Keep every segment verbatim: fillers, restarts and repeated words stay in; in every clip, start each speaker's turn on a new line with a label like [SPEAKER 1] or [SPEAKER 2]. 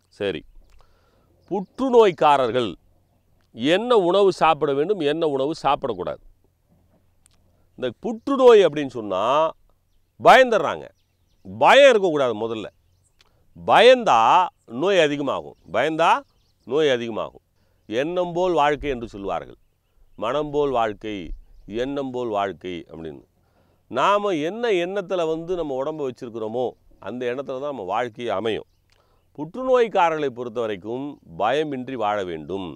[SPEAKER 1] சரி, புற்றுநோய்க்காரர்கள் என்ன உணவு சாப்பிட வேண்டும், என்ன உணவு சாப்பிடக்கூடாது? இந்த புற்றுநோய் அப்படின்னு சொன்னால் பயந்துடுறாங்க. பயம் இருக்கக்கூடாது. முதல்ல பயந்தா நோய் அதிகமாகும். பயந்தா நோய் அதிகமாகும். எண்ணம் போல் வாழ்க்கை என்று சொல்வார்கள். மனம் போல் வாழ்க்கை, எண்ணம் போல் வாழ்க்கை அப்படின்னு. நாம் என்ன எண்ணத்தில் வந்து நம்ம உடம்பை வச்சுருக்கிறோமோ அந்த எண்ணத்தில் தான் நம்ம வாழ்க்கையை அமையும். புற்றுநோய்க்காரர்களை பொறுத்த வரைக்கும் பயமின்றி வாழ வேண்டும்.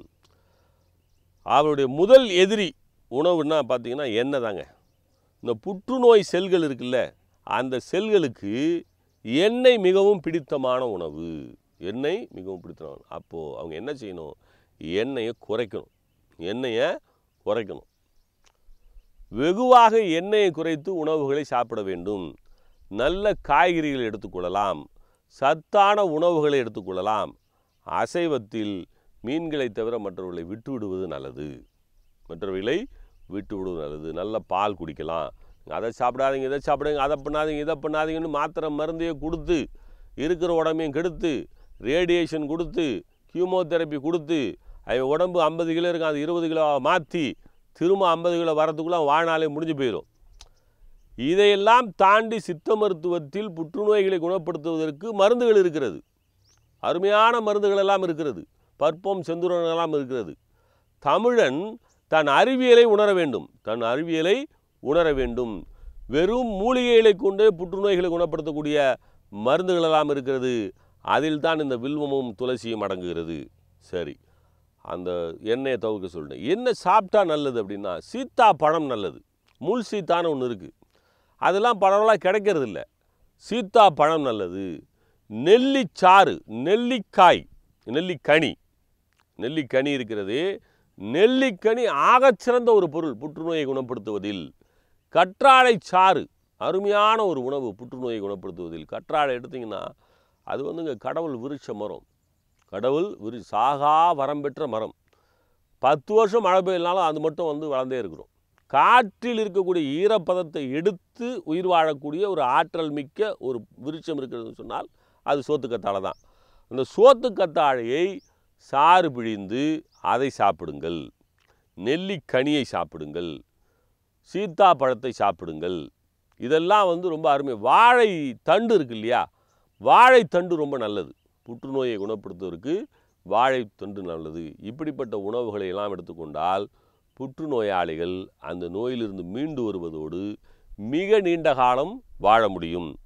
[SPEAKER 1] அவருடைய முதல் எதிரி உணவுன்னா பார்த்திங்கன்னா எண்ணெய் தாங்க. இந்த புற்றுநோய் செல்கள் இருக்குல்ல, அந்த செல்களுக்கு எண்ணெய் மிகவும் பிடித்தமான உணவு. எண்ணெய் மிகவும் பிடித்தமான. அப்போது அவங்க என்ன செய்யணும்? எண்ணெயை குறைக்கணும். எண்ணெயை குறைக்கணும். வெகுவாக எண்ணெயை குறைத்து உணவுகளை சாப்பிட வேண்டும். நல்ல காய்கறிகளை எடுத்துக்கொள்ளலாம். சத்தான உணவுகளை எடுத்துக்கொள்ளலாம். அசைவத்தில் மீன்களை தவிர மற்றவர்களை விட்டு விடுவது நல்லது. மற்றவர்களை விட்டு விடுவது நல்லது. நல்ல பால் குடிக்கலாம். அதை சாப்பிடாதீங்க, இதை சாப்பிடுங்க, அதை பண்ணாதீங்க, இதை பண்ணாதீங்கன்னு மாத்திரை மருந்தையே கொடுத்து இருக்கிற உடம்பையும் கெடுத்து ரேடியேஷன் கொடுத்து கீமோதெரப்பி கொடுத்து அவன் உடம்பு ஐம்பது கிலோ இருக்கும், அது இருபது கிலோ மாற்றி திரும்ப ஐம்பது கிலோ வரத்துக்குள்ளே வாழ்நாளே முடிஞ்சு போயிடும். இதையெல்லாம் தாண்டி சித்த மருத்துவத்தில் புற்றுநோய்களை குணப்படுத்துவதற்கு மருந்துகள் இருக்கிறது. அருமையான மருந்துகள் எல்லாம் இருக்கிறது. பற்பம் செந்துரனெல்லாம் இருக்கிறது. தமிழன் தன் அறிவியலை உணர வேண்டும். தன் அறிவியலை உணர வேண்டும். வெறும் மூலிகைகளை கொண்டே புற்றுநோய்களை குணப்படுத்தக்கூடிய மருந்துகள் எல்லாம் இருக்கிறது. அதில் தான் இந்த வில்வமும் துளசியும் அடங்குகிறது. சரி, அந்த எண்ணெயை தவிர்க்க சொல்லிட்டேன். என்ன சாப்பிட்டா நல்லது அப்படின்னா, சீத்தா பழம் நல்லது. முள் சீத்தான்னு ஒன்று இருக்குது. அதெல்லாம் பழமெல்லாம் கிடைக்கிறது இல்லை. சீத்தா பழம் நல்லது. நெல்லிச்சாறு, நெல்லிக்காய், நெல்லிக்கனி, நெல்லிக்கனி இருக்கிறது. நெல்லிக்கனி ஆகச்சிறந்த ஒரு பொருள் புற்றுநோயை குணப்படுத்துவதில். கற்றாழை சாறு அருமையான ஒரு உணவு புற்றுநோயை குணப்படுத்துவதில். கற்றாழை எடுத்திங்கன்னா அது வந்துங்க கடவுள் விருட்ச மரம். கடவுள் விரு சாகா வரம் பெற்ற மரம். பத்து வருஷம் மழை பெய்யலனாலும் அது மட்டும் வந்து வளர்ந்தே இருக்கிறோம். காற்றில் இருக்கக்கூடிய ஈரப்பதத்தை எடுத்து உயிர் வாழக்கூடிய ஒரு ஆற்றல் மிக்க ஒரு விருட்சம் இருக்கிறதுன்னு சொன்னால் அது சோத்துக்கத்தாழை தான். அந்த சோத்துக்கத்தாழையை சாறு பிழிந்து அதை சாப்பிடுங்கள். நெல்லிக்கனியை சாப்பிடுங்கள். சீத்தா பழத்தை சாப்பிடுங்கள். இதெல்லாம் வந்து ரொம்ப அருமை. வாழை தண்டு இருக்கு இல்லையா, வாழைத்தண்டு ரொம்ப நல்லது. புற்றுநோயை குணப்படுத்துவதற்கு வாழைத்தண்டு நல்லது. இப்படிப்பட்ட உணவுகளை எல்லாம் எடுத்துக்கொண்டால் புற்றுநோயாளிகள் அந்த நோயிலிருந்து மீண்டு வருவதோடு மிக நீண்ட காலம் வாழ முடியும்.